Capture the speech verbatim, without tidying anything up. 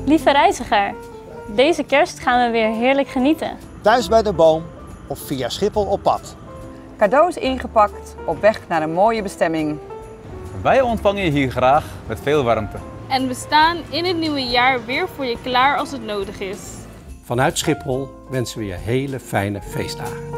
Lieve reiziger, deze kerst gaan we weer heerlijk genieten. Thuis bij de boom of via Schiphol op pad. Cadeaus ingepakt op weg naar een mooie bestemming. Wij ontvangen je hier graag met veel warmte. En we staan in het nieuwe jaar weer voor je klaar als het nodig is. Vanuit Schiphol wensen we je hele fijne feestdagen.